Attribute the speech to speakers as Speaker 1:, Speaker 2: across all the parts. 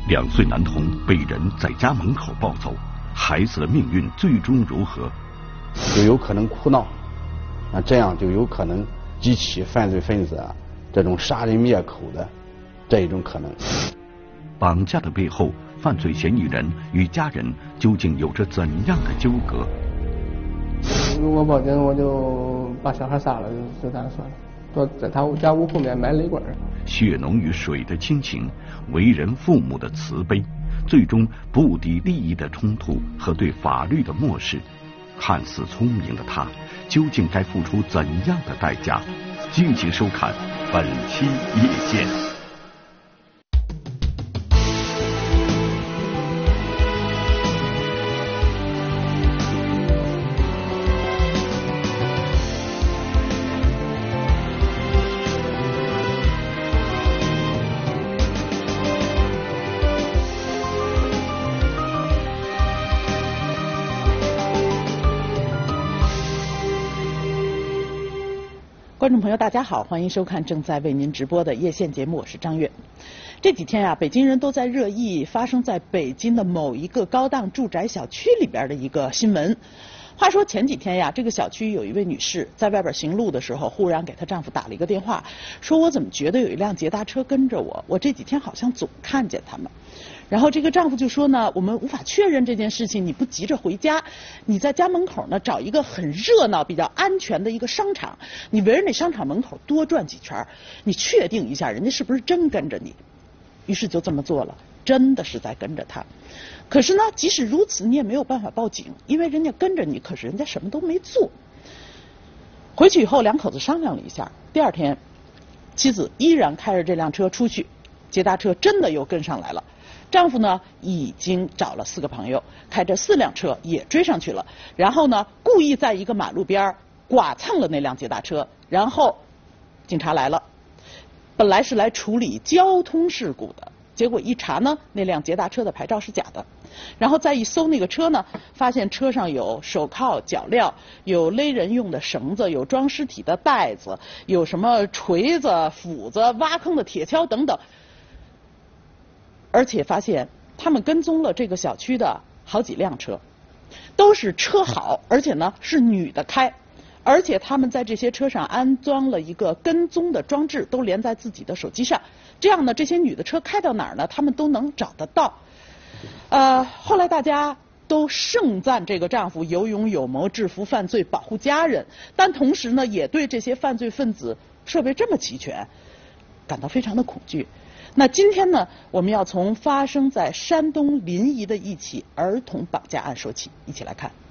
Speaker 1: 2岁男童被人在家门口抱走，孩子的命运最终如何？
Speaker 2: 就有可能哭闹，那这样就有可能激起犯罪分子这种杀人灭口的这一种可能。
Speaker 1: 绑架的背后，犯罪嫌疑人与家人究竟有着怎样的纠葛？
Speaker 3: 如果报警，我就把小孩杀了，就这样算了。都在他家屋后面埋雷管。
Speaker 1: 血浓于水的亲情，为人父母的慈悲，最终不敌利益的冲突和对法律的漠视。看似聪明的他，究竟该付出怎样的代价？敬请收看本期夜线。
Speaker 4: 观众朋友大家好，欢迎收看正在为您直播的夜线节目，我是张悦。这几天北京人都在热议发生在北京的某一个高档住宅小区里边的一个新闻。话说前几天这个小区有一位女士在外边行路的时候，忽然给她丈夫打了一个电话，说我怎么觉得有一辆捷达车跟着我，我这几天好像总看见他们。然后这个丈夫就说呢，我们无法确认这件事情，你不急着回家，你在家门口呢找一个很热闹、比较安全的一个商场，你围着那商场门口多转几圈，你确定一下人家是不是真跟着你。于是就这么做了，真的是在跟着他。可是呢，即使如此，你也没有办法报警，因为人家跟着你，可是人家什么都没做。回去以后，两口子商量了一下，第二天，妻子依然开着这辆车出去，捷达车真的又跟上来了。丈夫呢，已经找了4个朋友，开着4辆车也追上去了，然后呢，故意在一个马路边剐蹭了那辆捷达车，然后警察来了，本来是来处理交通事故的。结果一查呢，那辆捷达车的牌照是假的，然后再一搜那个车呢，发现车上有手铐、脚镣，有勒人用的绳子，有装尸体的袋子，有什么锤子、斧子、挖坑的铁锹等等。而且发现他们跟踪了这个小区的好几辆车，都是车好，而且呢是女的开。而且他们在这些车上安装了一个跟踪的装置，都连在自己的手机上。这样呢，这些女的车开到哪儿呢，他们都能找得到。后来大家都盛赞这个丈夫有勇有谋，制服犯罪，保护家人，但同时呢，也对这些犯罪分子设备这么齐全感到非常的恐惧。那今天呢，我们要从发生在山东临沂的一起儿童绑架案说起，一起来看。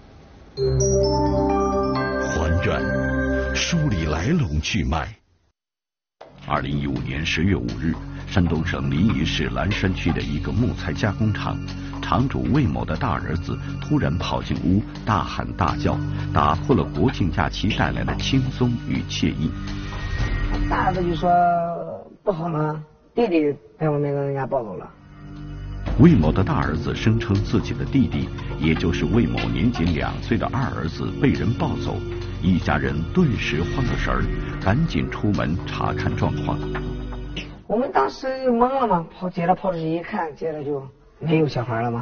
Speaker 1: 还原，梳理来龙去脉。2015年10月5日，山东省临沂市蓝山区的一个木材加工厂，厂主魏某的大儿子突然跑进屋，大喊大叫，打破了国庆假期带来的轻松与惬意。
Speaker 5: 大儿子就说不好了，弟弟被我那个人家抱走了。
Speaker 1: 魏某的大儿子声称自己的弟弟，也就是魏某年仅2岁的二儿子被人抱走，一家人顿时慌了神儿，赶紧出门查看状况。
Speaker 5: 我们当时就懵了嘛，接着跑出去一看，接着就没有小孩了嘛。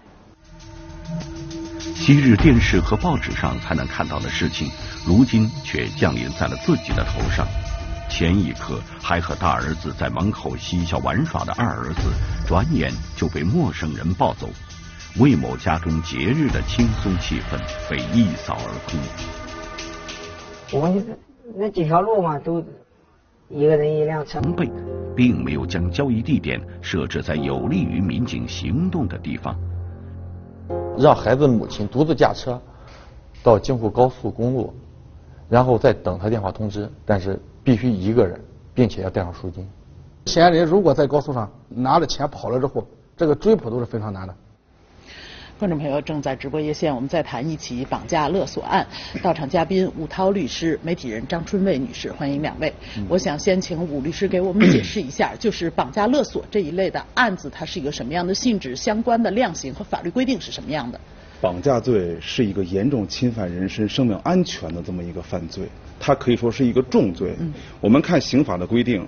Speaker 1: 昔日电视和报纸上才能看到的事情，如今却降临在了自己的头上。前一刻还和大儿子在门口嬉笑玩耍的二儿子，转眼就被陌生人抱走。魏某家中节日的轻松气氛被一扫而空。
Speaker 5: 我们那几条路嘛，都一个人一辆车。
Speaker 1: 备并没有将交易地点设置在有利于民警行动的地方，
Speaker 6: 让孩子母亲独自驾车到京沪高速公路，然后再等他电话通知，但是必须一个人，并且要带上赎金。
Speaker 2: 嫌疑人如果在高速上拿着钱跑了之后，这个追捕都是非常难的。
Speaker 4: 观众朋友，正在直播夜线，我们在谈一起绑架勒索案。到场嘉宾武涛律师，媒体人张春卫女士，欢迎2位。我想先请武律师给我们解释一下，就是绑架勒索这一类的案子，它是一个什么样的性质，相关的量刑和法律规定是什么样的？
Speaker 7: 绑架罪是一个严重侵犯人身生命安全的这么一个犯罪，它可以说是一个重罪。我们看刑法的规定，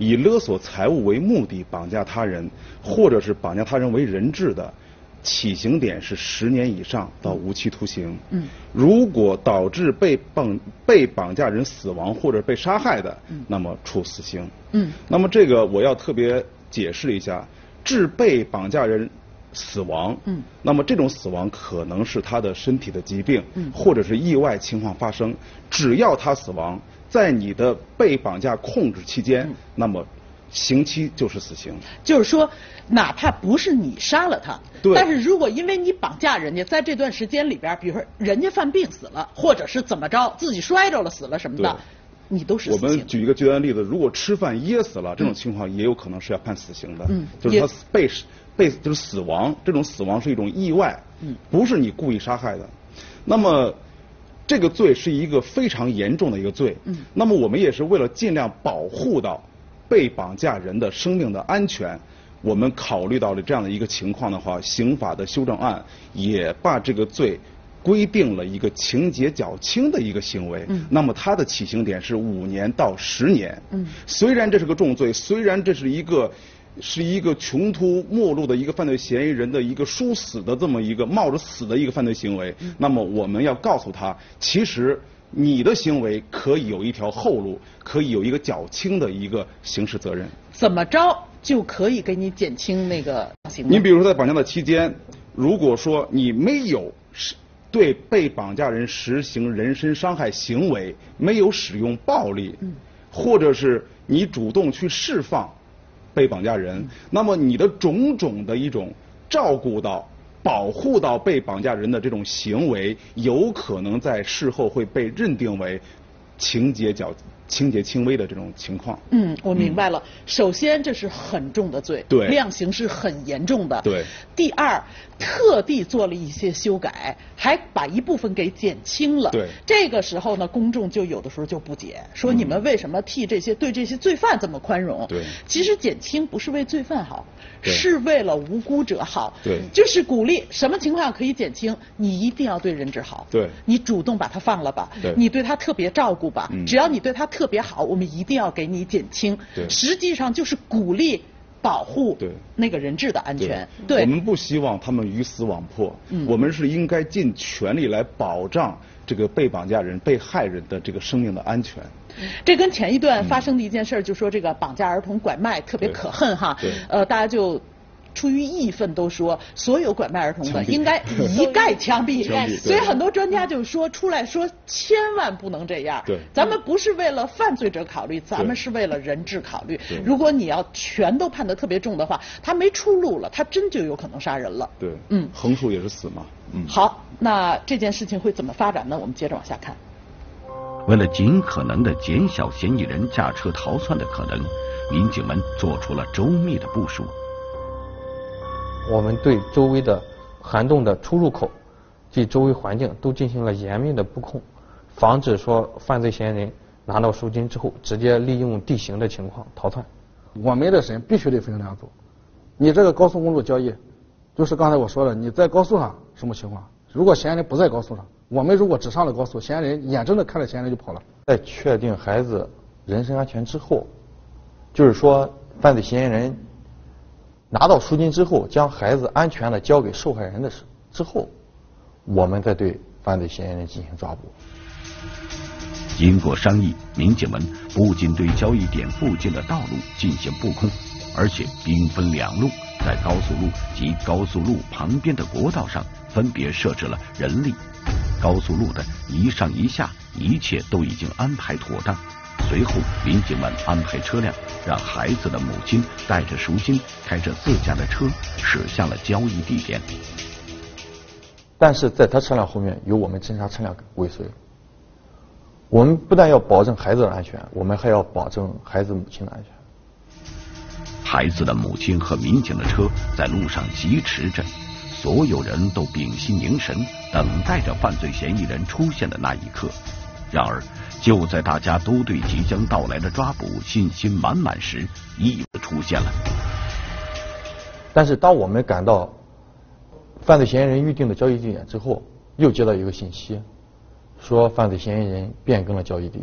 Speaker 7: 以勒索财物为目的绑架他人，或者是绑架他人为人质的，起刑点是10年以上到无期徒刑。如果导致被绑架人死亡或者被杀害的，那么处死刑。那么这个我要特别解释一下，致被绑架人死亡，那么这种死亡可能是他的身体的疾病，或者是意外情况发生，只要他死亡，在你的被绑架控制期间，那么刑期就是死刑。
Speaker 4: 就是说，哪怕不是你杀了他，
Speaker 7: 对，
Speaker 4: 但是如果因为你绑架人家，在这段时间里边，比如说人家犯病死了，或者是怎么着，自己摔着了死了什么的，你都是死刑。
Speaker 7: 我们举一个极端例子，如果吃饭噎死了，这种情况也有可能是要判死刑的。就是他就是死亡，这种死亡是一种意外，不是你故意杀害的。那么这个罪是一个非常严重的一个罪。那么我们也是为了尽量保护到被绑架人的生命的安全，我们考虑到了这样的一个情况的话，刑法的修正案也把这个罪规定了一个情节较轻的一个行为。那么它的起刑点是5年到10年。虽然这是个重罪，虽然这是一个穷途末路的一个犯罪嫌疑人的一个殊死的这么一个冒着死的一个犯罪行为，那么我们要告诉他，其实你的行为可以有一条后路，可以有一个较轻的一个刑事责任。
Speaker 4: 怎么着就可以给你减轻那个刑？
Speaker 7: 你比如说在绑架的期间，如果说你没有对被绑架人实行人身伤害行为，没有使用暴力，或者是你主动去释放被绑架人，那么你的种种的一种照顾到、保护到被绑架人的这种行为，有可能在事后会被认定为情节轻微的这种情况。
Speaker 4: 我明白了。首先，这是很重的罪，
Speaker 7: 对，
Speaker 4: 量刑是很严重的。
Speaker 7: 对。
Speaker 4: 第二，特地做了一些修改，还把一部分给减轻了。
Speaker 7: 对。
Speaker 4: 这个时候呢，公众就有的时候就不解，说你们为什么对这些罪犯这么宽容？
Speaker 7: 对。
Speaker 4: 其实减轻不是为罪犯好，是为了无辜者好。
Speaker 7: 对。
Speaker 4: 就是鼓励什么情况下可以减轻，你一定要对人质好。
Speaker 7: 对。
Speaker 4: 你主动把他放了吧。
Speaker 7: 对。
Speaker 4: 你对他特别照顾吧。只要你对他特别好，我们一定要给你减轻。
Speaker 7: 对。
Speaker 4: 实际上就是鼓励保护那个人质的安全。对。
Speaker 7: 我们不希望他们鱼死网破。我们是应该尽全力来保障这个被绑架人、被害人的这个生命的安全。
Speaker 4: 这跟前一段发生的一件事，就说这个绑架儿童拐卖特别可恨哈。大家就出于义愤都说，所有拐卖儿童的应该一概枪毙。所以很多专家就说出来说，千万不能这样。咱们不是为了犯罪者考虑，咱们是为了人质考虑。如果你要全都判得特别重的话，他没出路了，他真就有可能杀人了。
Speaker 7: 对。横竖也是死嘛。
Speaker 4: 好，那这件事情会怎么发展呢？我们接着往下看。
Speaker 1: 为了尽可能的减小嫌疑人驾车逃窜的可能，民警们做出了周密的部署。
Speaker 6: 我们对周围的涵洞的出入口及周围环境都进行了严密的布控，防止说犯罪嫌疑人拿到赎金之后直接利用地形的情况逃窜。
Speaker 8: 我们的审必须得分两组，你这个高速公路交易，就是刚才我说的，你在高速上什么情况？如果嫌疑人不在高速上，我们如果只上了高速，嫌疑人眼睁睁看着嫌疑人就跑了。
Speaker 6: 在确定孩子人身安全之后，就是说犯罪嫌疑人拿到赎金之后，将孩子安全的交给受害人的之后，我们再对犯罪嫌疑人进行抓捕。
Speaker 1: 经过商议，民警们不仅对交易点附近的道路进行布控，而且兵分两路，在高速路及高速路旁边的国道上分别设置了人力。高速路的一上一下，一切都已经安排妥当。随后，民警们安排车辆，让孩子的母亲带着赎金，开着自家的车驶向了交易地点。
Speaker 6: 但是在他车辆后面有我们侦查车辆尾随。我们不但要保证孩子的安全，我们还要保证孩子母亲的安全。
Speaker 1: 孩子的母亲和民警的车在路上疾驰着，所有人都屏息凝神，等待着犯罪嫌疑人出现的那一刻。然而，就在大家都对即将到来的抓捕信心满满时，意外出现了。
Speaker 6: 但是当我们赶到犯罪嫌疑人预定的交易地点之后，又接到一个信息，说犯罪嫌疑人变更了交易地点。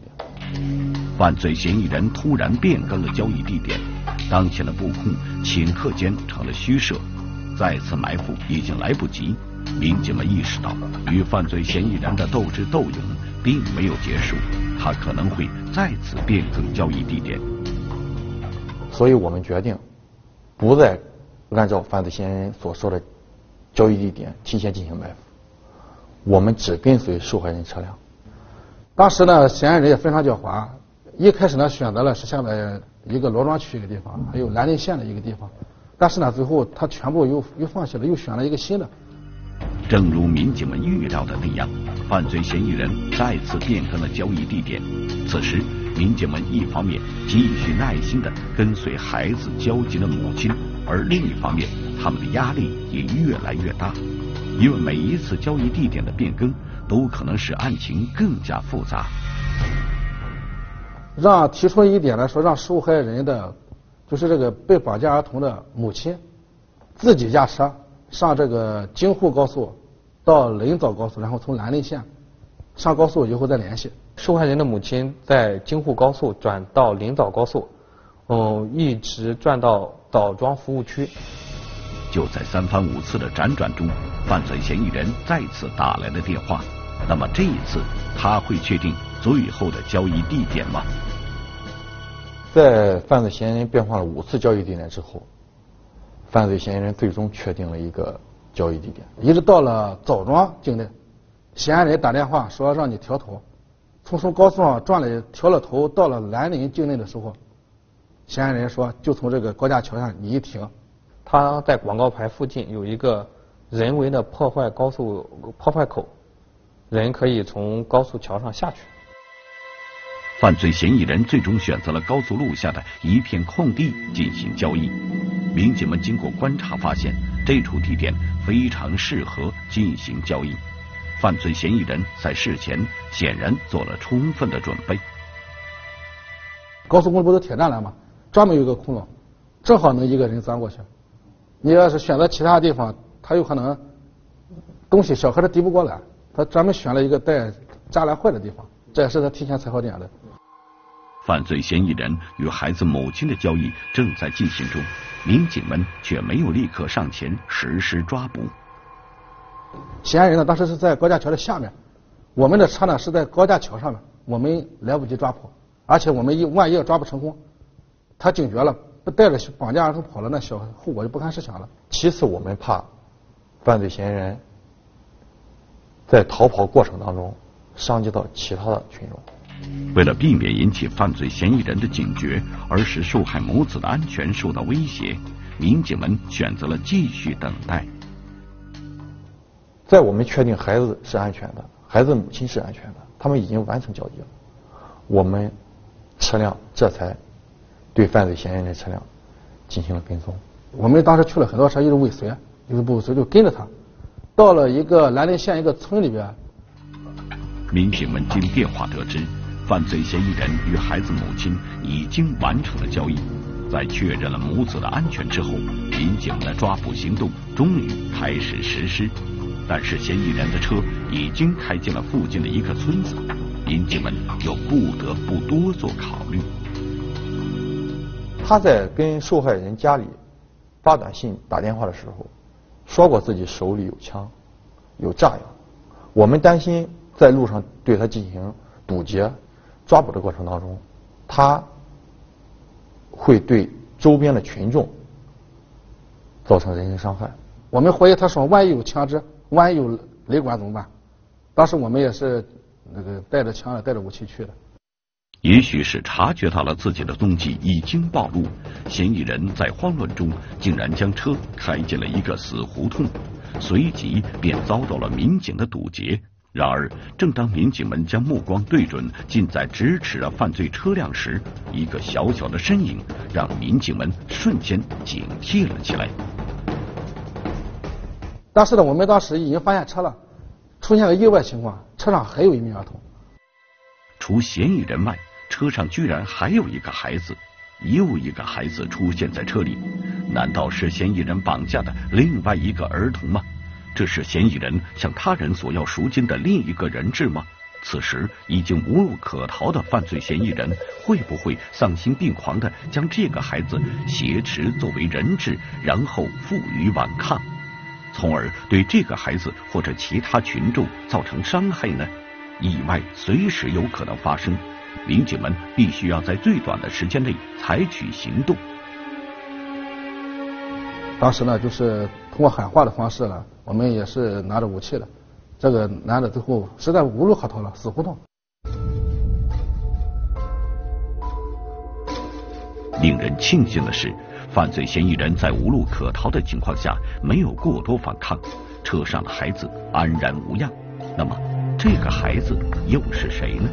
Speaker 1: 犯罪嫌疑人突然变更了交易地点，当前的布控顷刻间成了虚设，再次埋伏已经来不及。民警们意识到，与犯罪嫌疑人的斗智斗勇并没有结束，他可能会再次变更交易地点。
Speaker 6: 所以我们决定不再按照犯罪嫌疑人所说的交易地点提前进行埋伏，我们只跟随受害人车辆。
Speaker 8: 当时呢，嫌疑人也非常狡猾，一开始呢选择了是下面一个罗庄区一个地方，还有兰陵县的一个地方，但是呢最后他全部又放弃了，又选了一个新的。
Speaker 1: 正如民警们预料的那样，犯罪嫌疑人再次变更了交易地点。此时，民警们一方面继续耐心地跟随孩子焦急的母亲，而另一方面，他们的压力也越来越大，因为每一次交易地点的变更，都可能使案情更加复杂。
Speaker 8: 让提出一点来说，让受害人的，就是这个被绑架儿童的母亲，自己驾车上这个京沪高速到临枣高速，然后从兰陵县上高速以后再联系。
Speaker 6: 受害人的母亲在京沪高速转到临枣高速，一直转到枣庄服务区。
Speaker 1: 就在三番五次的辗转中，犯罪嫌疑人再次打来了电话。那么这一次，他会确定最后的交易地点吗？
Speaker 6: 在犯罪嫌疑人变换了5次交易地点之后，犯罪嫌疑人最终确定了一个交易地点，
Speaker 8: 一直到了枣庄境内，嫌疑人打电话说让你调头，从高速上调了头，到了兰陵境内的时候，嫌疑人说就从这个高架桥上你一停。
Speaker 6: 他在广告牌附近有一个人为的破坏口，人可以从高速桥上下去。
Speaker 1: 犯罪嫌疑人最终选择了高速路下的一片空地进行交易。民警们经过观察发现，这处地点非常适合进行交易。犯罪嫌疑人在事前显然做了充分的准备。
Speaker 8: 高速公路不是铁栅栏吗？专门有一个窟窿，正好能一个人钻过去。你要是选择其他地方，他有可能东西小孩子敌不过来，他专门选了一个带栅栏坏的地方，这也是他提前踩好点的。
Speaker 1: 犯罪嫌疑人与孩子母亲的交易正在进行中，民警们却没有立刻上前实施抓捕。
Speaker 8: 嫌疑人呢，当时是在高架桥的下面，我们的车呢是在高架桥上面，我们来不及抓捕，而且我们万一要抓不成功，他警觉了，不带着绑架儿童跑了，那后果就不堪设想了。
Speaker 6: 其次，我们怕犯罪嫌疑人在逃跑过程当中伤及到其他的群众。
Speaker 1: 为了避免引起犯罪嫌疑人的警觉，而使受害母子的安全受到威胁，民警们选择了继续等待。
Speaker 6: 在我们确定孩子是安全的，孩子母亲是安全的，他们已经完成交易了，我们车辆这才对犯罪嫌疑人的车辆进行了跟踪。
Speaker 8: 我们当时去了很多车，一直尾随，就跟着他，到了一个兰陵县一个村里边。
Speaker 1: 民警们经电话得知，犯罪嫌疑人与孩子母亲已经完成了交易。在确认了母子的安全之后，民警们的抓捕行动终于开始实施。但是嫌疑人的车已经开进了附近的一个村子，民警们又不得不多做考虑。
Speaker 6: 他在跟受害人家里发短信打电话的时候，说过自己手里有枪有炸药，我们担心在路上对他进行堵截抓捕的过程当中，他会对周边的群众造成人身伤害。
Speaker 8: 我们怀疑他说万一有枪支，万一有雷管怎么办？当时我们也是带着枪带着武器去的。
Speaker 1: 也许是察觉到了自己的踪迹已经暴露，嫌疑人在慌乱中竟然将车开进了一个死胡同，随即便遭到了民警的堵截。然而，正当民警们将目光对准近在咫尺的犯罪车辆时，一个小小的身影让民警们瞬间警惕了起来。
Speaker 8: 但是呢，我们当时已经发现车了出现了意外情况，车上还有一名儿童。
Speaker 1: 除嫌疑人外，车上居然还有一个孩子，又一个孩子出现在车里，难道是嫌疑人绑架的另外一个儿童吗？这是嫌疑人向他人索要赎金的另一个人质吗？ 此时已经无路可逃的犯罪嫌疑人，会不会丧心病狂地将这个孩子挟持作为人质，然后负隅顽抗，从而对这个孩子或者其他群众造成伤害呢？意外随时有可能发生，民警们必须要在最短的时间内采取行动。
Speaker 8: 当时呢，就是通过喊话的方式呢，我们也是拿着武器的。这个男的最后实在无路可逃了，死胡同。
Speaker 1: 令人庆幸的是，犯罪嫌疑人在无路可逃的情况下没有过多反抗，车上的孩子安然无恙。那么，这个孩子又是谁呢？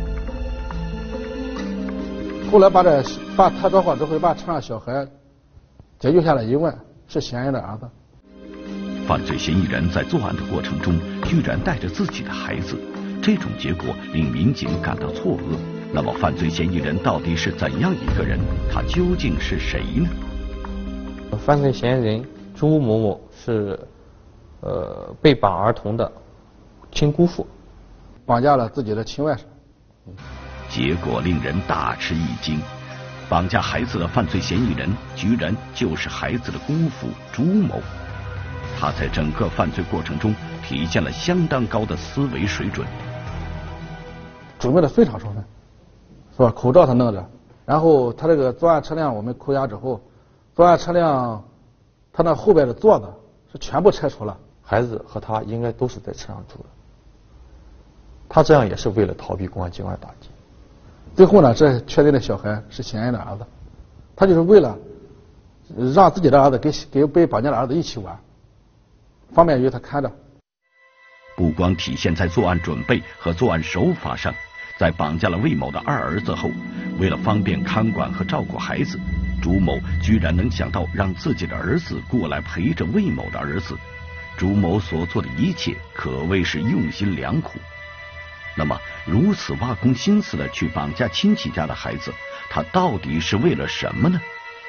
Speaker 8: 后来把他着火之后，把车上小孩解救下来一问，是嫌疑人的儿子。
Speaker 1: 犯罪嫌疑人在作案的过程中居然带着自己的孩子，这种结果令民警感到错愕。那么犯罪嫌疑人到底是怎样一个人？他究竟是谁呢？
Speaker 6: 犯罪嫌疑人朱某某是被绑儿童的亲姑父，
Speaker 8: 绑架了自己的亲外甥。
Speaker 1: 结果令人大吃一惊，绑架孩子的犯罪嫌疑人居然就是孩子的姑父朱某。他在整个犯罪过程中体现了相当高的思维水准，
Speaker 8: 准备的非常充分，是吧？口罩他弄着，然后他这个作案车辆我们扣押之后，作案车辆他那后边的座子是全部拆除了，
Speaker 6: 孩子和他应该都是在车上住的。他这样也是为了逃避公安机关打击。
Speaker 8: 最后呢，这确定的小孩是嫌疑人的儿子，他就是为了让自己的儿子跟被绑架的儿子一起玩。方便于他看着。
Speaker 1: 不光体现在作案准备和作案手法上，在绑架了魏某的二儿子后，为了方便看管和照顾孩子，朱某居然能想到让自己的儿子过来陪着魏某的儿子。朱某所做的一切可谓是用心良苦。那么，如此挖空心思的去绑架亲戚家的孩子，他到底是为了什么呢？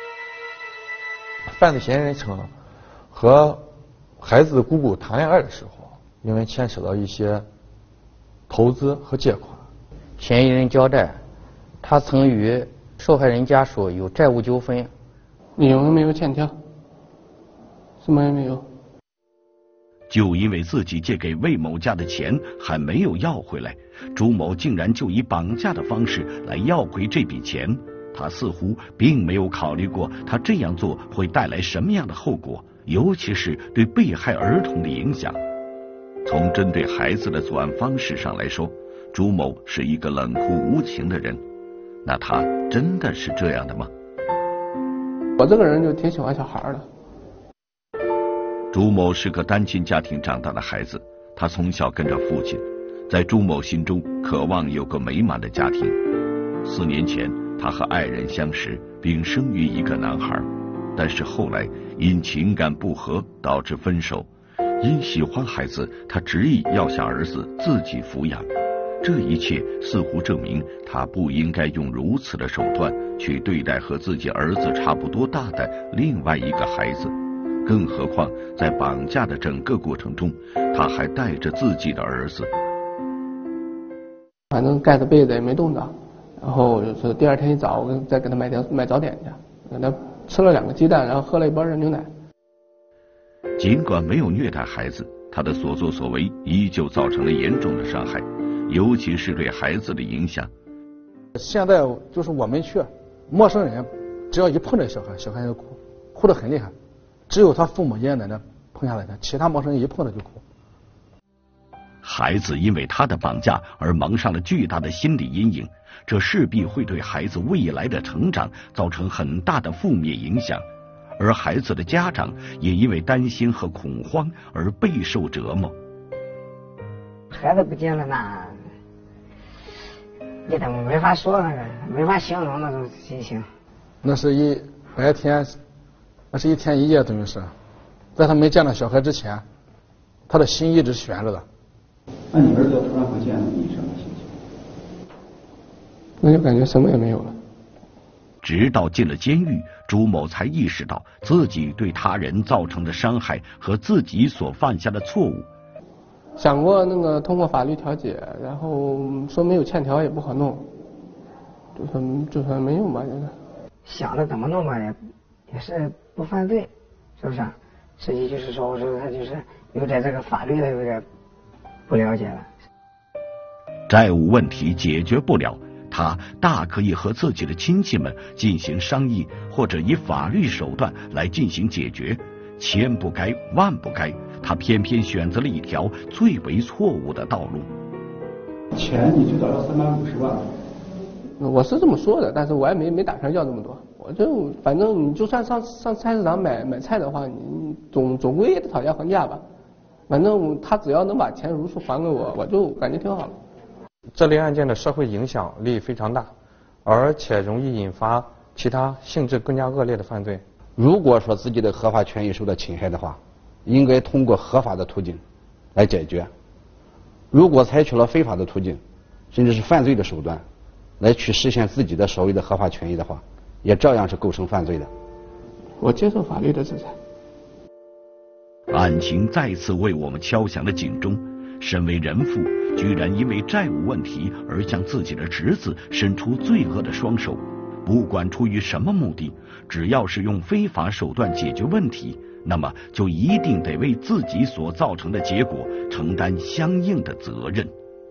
Speaker 6: 犯罪嫌疑人称，和孩子的姑姑谈恋爱的时候，因为牵扯到一些投资和借款，
Speaker 9: 嫌疑人交代，他曾与受害人家属有债务纠纷，
Speaker 3: 你有没有欠条？什么也没有。
Speaker 1: 就因为自己借给魏某家的钱还没有要回来，朱某竟然就以绑架的方式来要回这笔钱。他似乎并没有考虑过他这样做会带来什么样的后果，尤其是对被害儿童的影响。从针对孩子的作案方式上来说，朱某是一个冷酷无情的人。那他真的是这样的吗？
Speaker 3: 我这个人就挺喜欢小孩的。
Speaker 1: 朱某是个单亲家庭长大的孩子，他从小跟着父亲，在朱某心中渴望有个美满的家庭。4年前，他和爱人相识，并生育一个男孩，但是后来因情感不和导致分手。因喜欢孩子，他执意要想儿子自己抚养。这一切似乎证明他不应该用如此的手段去对待和自己儿子差不多大的另外一个孩子。更何况在绑架的整个过程中，他还带着自己的儿子。
Speaker 3: 反正盖着被子也没动着，然后就是第二天一早我再给他买早点去，给他吃了2个鸡蛋，然后喝了1包热牛奶。
Speaker 1: 尽管没有虐待孩子，他的所作所为依旧造成了严重的伤害，尤其是对孩子的影响。
Speaker 8: 现在就是我们去，陌生人只要一碰这小孩，小孩就哭，哭得很厉害。只有他父母爷爷奶奶碰下来的，其他陌生人一碰他就哭。
Speaker 1: 孩子因为他的绑架而蒙上了巨大的心理阴影，这势必会对孩子未来的成长造成很大的负面影响，而孩子的家长也因为担心和恐慌而备受折磨。
Speaker 5: 孩子不见了，那你他们没法说那个，没法形容那种心情。
Speaker 8: 那是一白天，那是1天1夜，等于是，在他没见到小孩之前，他的心一直悬着的。
Speaker 2: 那你儿子突然不见了，你什么心情？
Speaker 3: 那就感觉什么也没有了。
Speaker 1: 直到进了监狱，朱某才意识到自己对他人造成的伤害和自己所犯下的错误。
Speaker 3: 想过那个通过法律调解，然后说没有欠条也不好弄，就算没用吧，这个。
Speaker 5: 想着怎么弄吧，也是不犯罪，是不是？实际就是说，我说他就是有点这个法律的有点不了解了。
Speaker 1: 债务问题解决不了，他大可以和自己的亲戚们进行商议，或者以法律手段来进行解决。千不该万不该，他偏偏选择了一条最为错误的道路。
Speaker 10: 钱你就找到350万。
Speaker 3: 我是这么说的，但是我也没打算要这么多。我就反正你就算上菜市场买菜的话，你总归也得讨价还价吧。反正他只要能把钱如数还给我，我就感觉挺好的。
Speaker 6: 这类案件的社会影响力非常大，而且容易引发其他性质更加恶劣的犯罪。
Speaker 2: 如果说自己的合法权益受到侵害的话，应该通过合法的途径来解决。如果采取了非法的途径，甚至是犯罪的手段来去实现自己的所谓的合法权益的话，也照样是构成犯罪的。
Speaker 3: 我接受法律的制裁。
Speaker 1: 案情再次为我们敲响了警钟。身为人父，居然因为债务问题而向自己的侄子伸出罪恶的双手。不管出于什么目的，只要是用非法手段解决问题，那么就一定得为自己所造成的结果承担相应的责任。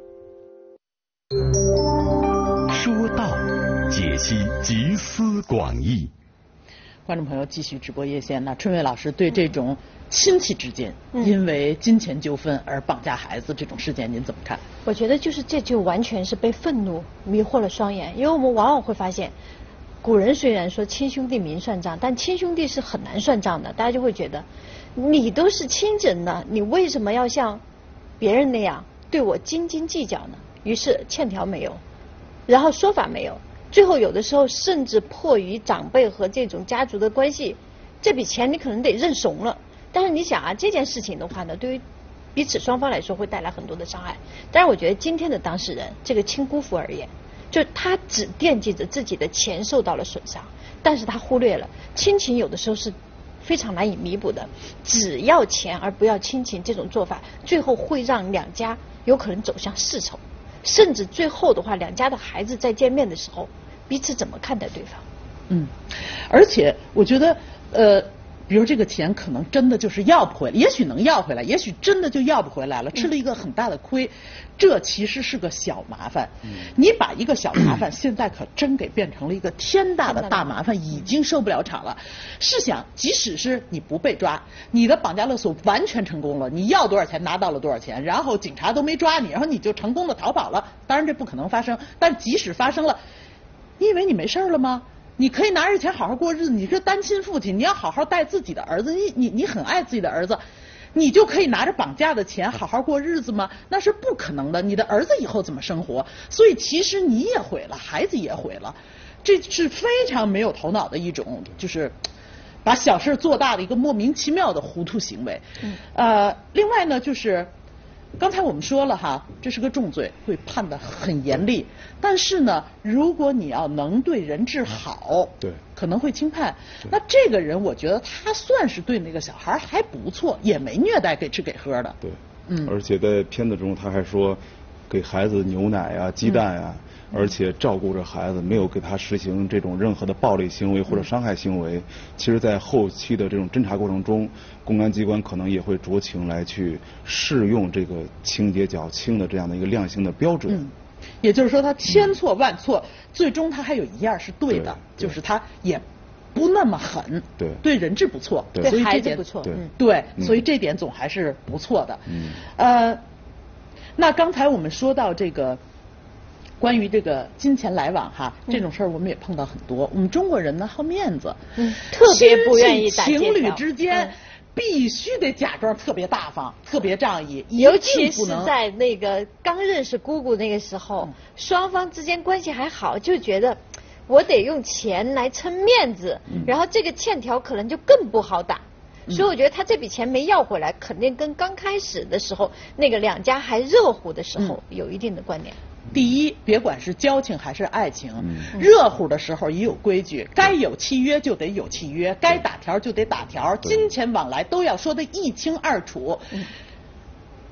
Speaker 11: 说道，解析集思广益。
Speaker 4: 观众朋友，继续直播夜线。那春伟老师对这种亲戚之间因为金钱纠纷而绑架孩子这种事件您怎么看？
Speaker 12: 我觉得这就完全是被愤怒迷惑了双眼，因为我们往往会发现，古人虽然说亲兄弟明算账，但亲兄弟是很难算账的。大家就会觉得，你都是亲人呢，你为什么要像别人那样对我斤斤计较呢？于是欠条没有，然后说法没有，最后有的时候甚至迫于长辈和这种家族的关系，这笔钱你可能得认怂了。但是你想啊，这件事情的话呢，对于彼此双方来说会带来很多的伤害。但是我觉得今天的当事人这个亲姑父而言，就是他只惦记着自己的钱受到了损伤，但是他忽略了亲情有的时候是非常难以弥补的，只要钱而不要亲情，这种做法最后会让两家有可能走向世仇，甚至最后的话，两家的孩子在见面的时候彼此怎么看待对方。
Speaker 4: 而且我觉得比如这个钱可能真的就是要不回来，也许能要回来，也许真的就要不回来了，吃了一个很大的亏，这其实是个小麻烦。你把一个小麻烦现在可真给变成了一个天大的大麻烦，已经受不了场了。试想，即使是你不被抓，你的绑架勒索完全成功了，你要多少钱拿到了多少钱，然后警察都没抓你，然后你就成功的逃跑了。当然这不可能发生，但即使发生了，你以为你没事了吗？你可以拿着钱好好过日子，你是单亲父亲，你要好好带自己的儿子，你很爱自己的儿子，你就可以拿着绑架的钱好好过日子吗？那是不可能的，你的儿子以后怎么生活？所以其实你也毁了，孩子也毁了，这是非常没有头脑的一种，就是把小事做大的一个莫名其妙的糊涂行为。另外呢，就是刚才我们说了哈，这是个重罪，会判得很严厉。但是呢，如果你要能对人治好，
Speaker 7: 对，
Speaker 4: 可能会轻判。那这个人，我觉得他算是对那个小孩还不错，也没虐待给吃给喝的。
Speaker 7: 对，而且在片子中他还说，给孩子牛奶呀、鸡蛋呀，而且照顾着孩子，没有给他实行这种任何的暴力行为或者伤害行为。其实，在后期的这种侦查过程中，公安机关可能也会酌情来去适用这个情节较轻的这样的一个量刑的标准。
Speaker 4: 也就是说，他千错万错，最终他还有一样是对的，就是他也不那么狠，对人质不错，所以这点不错，对，所以这点总还是不错的。那刚才我们说到这个关于这个金钱来往哈，这种事儿我们也碰到很多。我们中国人呢好面子，
Speaker 12: 特别不愿意打
Speaker 4: 情侣之间必须得假装特别大方、特别仗义，
Speaker 12: 尤其是在那个刚认识姑姑那个时候，双方之间关系还好，就觉得我得用钱来撑面子，然后这个欠条可能就更不好打。所以我觉得他这笔钱没要回来，肯定跟刚开始的时候那个两家还热乎的时候有一定的关联。
Speaker 4: 第一，别管是交情还是爱情，热乎的时候也有规矩，该有契约就得有契约，该打条就得打条，金钱往来都要说得一清二楚。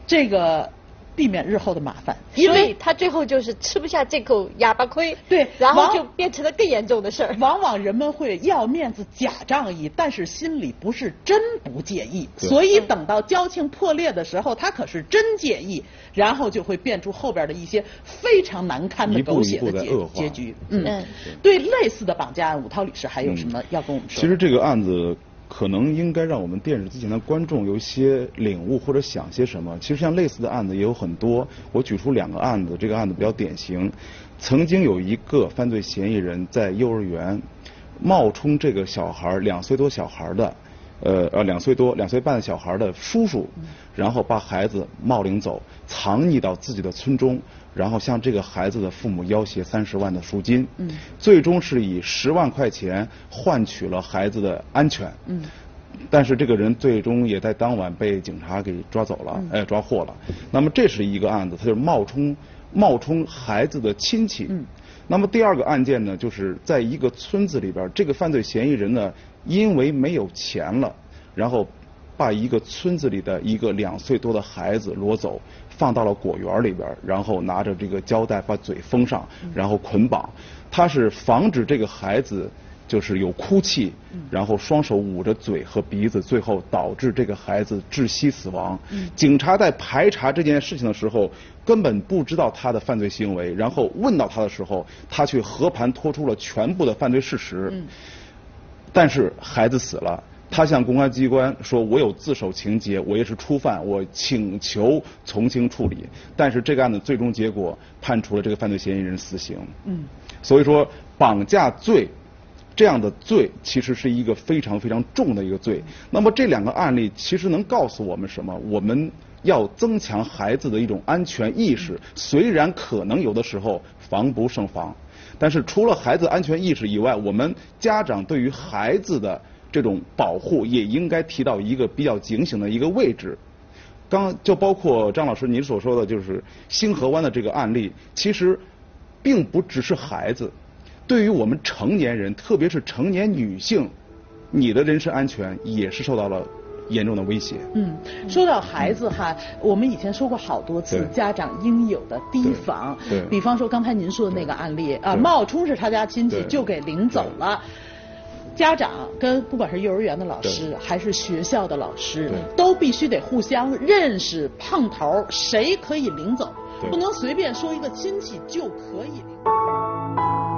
Speaker 4: 这个避免日后的麻烦，
Speaker 12: 所以他最后就是吃不下这口哑巴亏，
Speaker 4: 对，
Speaker 12: 然后就变成了更严重的事儿。
Speaker 4: 往往人们会要面子假仗义，但是心里不是真不介意，所以等到交情破裂的时候，他可是真介意，然后就会变出后边的一些非常难堪的狗血的结局。对类似的绑架案，武涛律师还有什么要跟我们说？
Speaker 7: 其实这个案子可能应该让我们电视机前的观众有一些领悟或者想些什么。其实像类似的案子也有很多，我举出2个案子，这个案子比较典型。曾经有一个犯罪嫌疑人在幼儿园冒充这个小孩2岁多小孩的2岁半的小孩的叔叔，然后把孩子冒领走，藏匿到自己的村中，然后向这个孩子的父母要挟30万的赎金，最终是以10万块钱换取了孩子的安全，但是这个人最终也在当晚被警察给抓走了，抓获了。那么这是一个案子，他就是冒充孩子的亲戚。那么第2个案件呢，就是在一个村子里边，这个犯罪嫌疑人呢，因为没有钱了，然后把一个村子里的一个2岁多的孩子掳走，放到了果园里边，然后拿着这个胶带把嘴封上，然后捆绑。他是防止这个孩子就是有哭泣，然后双手捂着嘴和鼻子，最后导致这个孩子窒息死亡。警察在排查这件事情的时候，根本不知道他的犯罪行为，然后问到他的时候，他去和盘托出了全部的犯罪事实。但是孩子死了，他向公安机关说：“我有自首情节，我也是初犯，我请求从轻处理。”但是这个案子最终结果判处了这个犯罪嫌疑人死刑。所以说绑架罪这样的罪其实是一个非常非常重的一个罪。那么这2个案例其实能告诉我们什么？我们要增强孩子的一种安全意识，虽然可能有的时候防不胜防，但是除了孩子安全意识以外，我们家长对于孩子的这种保护也应该提到一个比较警醒的一个位置。就包括张老师您所说的，就是星河湾的这个案例，其实并不只是孩子，对于我们成年人，特别是成年女性，你的人身安全也是受到了严重的威胁。
Speaker 4: 说到孩子哈，我们以前说过好多次家长应有的提防。比方说刚才您说的那个案例冒充是他家亲戚就给领走了。家长跟不管是幼儿园的老师还是学校的老师，都必须得互相认识碰头，谁可以领走，不能随便说一个亲戚就可以领走。